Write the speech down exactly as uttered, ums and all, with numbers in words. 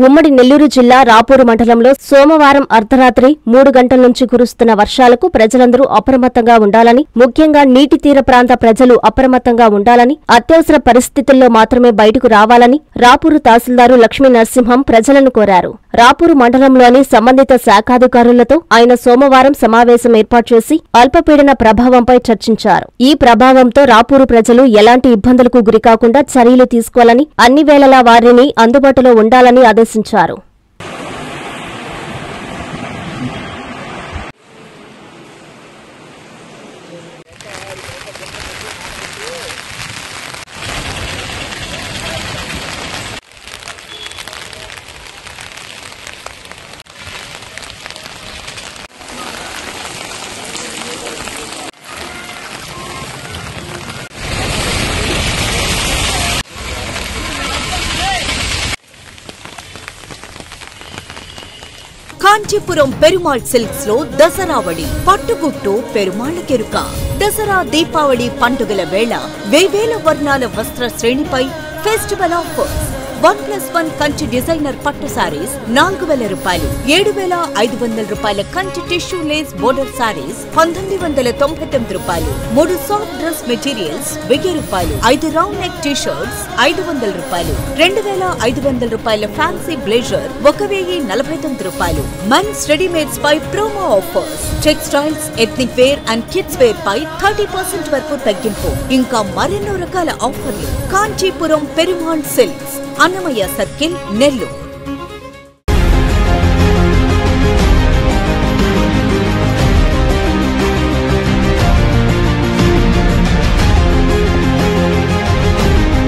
ఉమ్మడి నెల్లూరు జిల్లా రాపూరు మండలంలో సోమవారం అర్ధరాత్రి మూడు గంటల నుంచి కురుస్తున్న వర్షాలకు ప్రజలందరూ అప్రమత్తంగా ఉండాలని, ముఖ్యంగా నీటి తీర ప్రాంత ప్రజలు అప్రమత్తంగా ఉండాలని, అత్యవసర పరిస్థితుల్లో మాత్రమే బయటకు రావాలని రాపూరు తహసీల్దారు లక్ష్మీ నరసింహం ప్రజలను కోరారు. రాపూరు మండలంలోని సంబంధిత శాఖాధికారులతో ఆయన సోమవారం సమావేశం ఏర్పాటు చేసి అల్పపీడన ప్రభావంపై చర్చించారు. ఈ ప్రభావంతో రాపూరు ప్రజలు ఎలాంటి ఇబ్బందులకు గురికాకుండా చర్యలు తీసుకోవాలని, అన్ని వేళలా వారిని అందుబాటులో ఉండాలని ఆదేశించారు. కాంచీపురం పెరుమాళ్ సిల్క్స్ లో దసరావళి పట్టుగుట్టు పెరుమాళ్ కెరుక దసరా దీపావళి పండుగల వేళ వేవేల వర్ణాల వస్త్ర శ్రేణిపై festival offers. One plus one Kanchi designer పట్టు సారీస్ నాలుగు వేల రూపాయలు, ఏడు వేల ఐదు వందల రూపాయల Kanchi tissue lace border sarees పంతొమ్మిది వందల తొంభై తొమ్మిది రూపాయలు, మూడు సాఫ్ట్ డ్రెస్ మెటీరియల్స్ వెయ్యి రూపాయలు, ఐదు రౌండ్ నెక్ టీ షర్ట్స్ ఐదు వందల రూపాయలు, రెండు వేల ఐదు వందల రూపాయల ఫ్యాన్సీ బ్లేజర్ ఒక వెయ్యి నలభై తొమ్మిది రూపాయలు. మెన్స్ రెడీమేడ్స్ పై promo offers, textiles, ethnic wear and kids wear పై థర్టీ పర్సెంట్ వరకు తగ్గింపు, ఇంకా మరెన్నో రకాల ఆఫర్లు. Kanchipuram Perumal silks, Annamayya circle, Nellore.